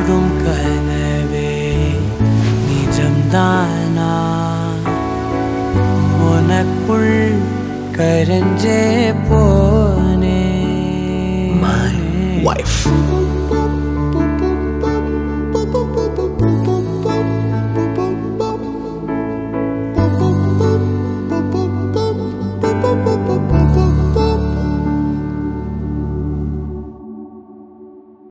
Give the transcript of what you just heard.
தோடும் கனவே நிஜம்தானா உனக்குள் கரஞ்சே போனே My wife.